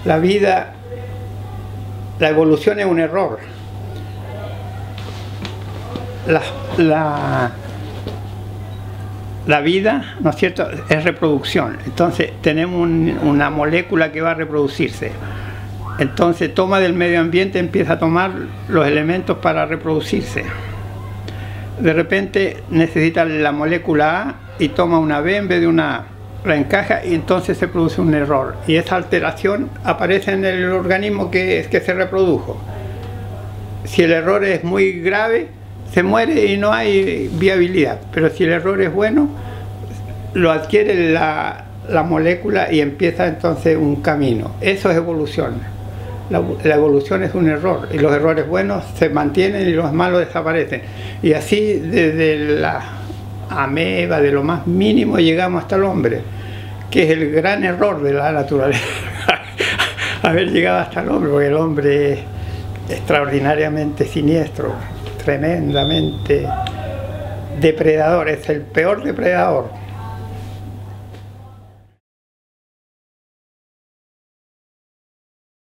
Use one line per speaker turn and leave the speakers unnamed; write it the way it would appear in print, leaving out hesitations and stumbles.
La vida, la evolución es un error. La vida, ¿no es cierto?, es reproducción. Entonces tenemos una molécula que va a reproducirse. Entonces toma del medio ambiente, empieza a tomar los elementos para reproducirse. De repente necesita la molécula A y toma una B en vez de una A. La encaja y entonces se produce un error. Y esa alteración aparece en el organismo que se reprodujo. Si el error es muy grave, se muere y no hay viabilidad. Pero si el error es bueno, lo adquiere la molécula y empieza entonces un camino. Eso es evolución. La evolución es un error y los errores buenos se mantienen y los malos desaparecen. Y así desde la ameba, de lo más mínimo, llegamos hasta el hombre, que es el gran error de la naturaleza. Haber llegado hasta el hombre, porque el hombre es extraordinariamente siniestro, tremendamente depredador, es el peor depredador.